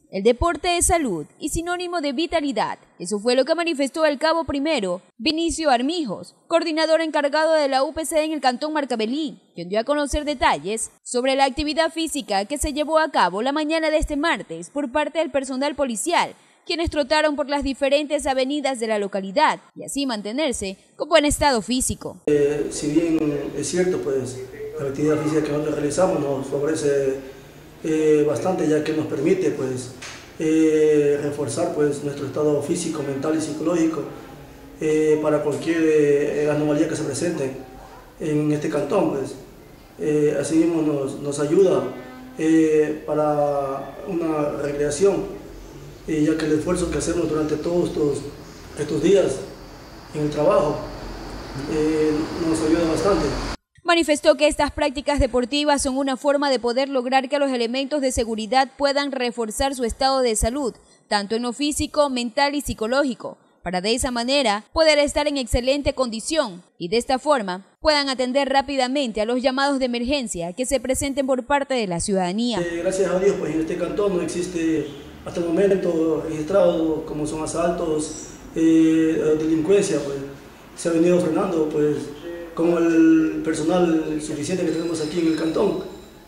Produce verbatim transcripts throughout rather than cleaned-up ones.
El deporte es salud y sinónimo de vitalidad. Eso fue lo que manifestó el cabo primero, Vinicio Armijos, coordinador encargado de la U P C en el Cantón Marcavelí, quien dio a conocer detalles sobre la actividad física que se llevó a cabo la mañana de este martes por parte del personal policial, quienes trotaron por las diferentes avenidas de la localidad y así mantenerse con buen estado físico. Eh, si bien es cierto, pues la actividad física que nosotros realizamos nos favorece Eh, bastante, ya que nos permite pues eh, reforzar pues nuestro estado físico, mental y psicológico eh, para cualquier eh, anomalía que se presente en este cantón. Pues eh, así mismo nos, nos ayuda eh, para una recreación, eh, ya que el esfuerzo que hacemos durante todos estos, estos días en el trabajo eh, nos ayuda bastante. Manifestó que estas prácticas deportivas son una forma de poder lograr que los elementos de seguridad puedan reforzar su estado de salud, tanto en lo físico, mental y psicológico, para de esa manera poder estar en excelente condición y de esta forma puedan atender rápidamente a los llamados de emergencia que se presenten por parte de la ciudadanía. Eh, gracias a Dios, pues en este cantón no existe hasta el momento registrado como son asaltos, eh, delincuencia, pues se ha venido frenando, pues con el personal suficiente que tenemos aquí en el cantón,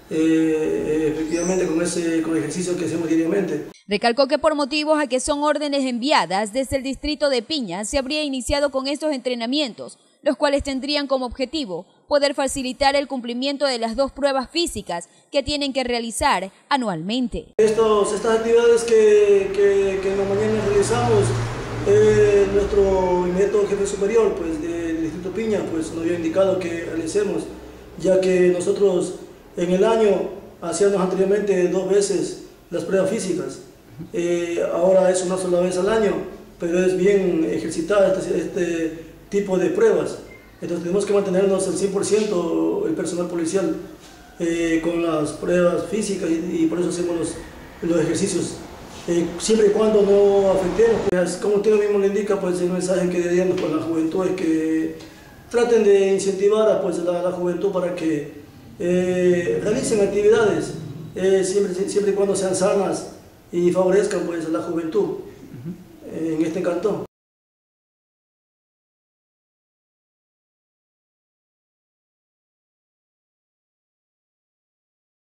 eh, efectivamente con ese con el ejercicio que hacemos diariamente. Recalcó que por motivos a que son órdenes enviadas desde el distrito de Piña se habría iniciado con estos entrenamientos, los cuales tendrían como objetivo poder facilitar el cumplimiento de las dos pruebas físicas que tienen que realizar anualmente. Estos, estas actividades que, que, que en la mañana realizamos, eh, nuestro inmediato jefe superior pues, de Piña pues nos había indicado que realicemos, ya que nosotros en el año hacíamos anteriormente dos veces las pruebas físicas, eh, ahora es una sola vez al año, pero es bien ejercitar este, este tipo de pruebas, entonces tenemos que mantenernos al cien por ciento el personal policial eh, con las pruebas físicas y, y por eso hacemos los, los ejercicios. Eh, siempre y cuando no afectemos, pues, como usted mismo le indica, pues el mensaje que daríamos con la juventud es que traten de incentivar a pues, la, la juventud para que eh, realicen actividades, eh, siempre, siempre y cuando sean sanas y favorezcan pues, a la juventud eh, en este cantón.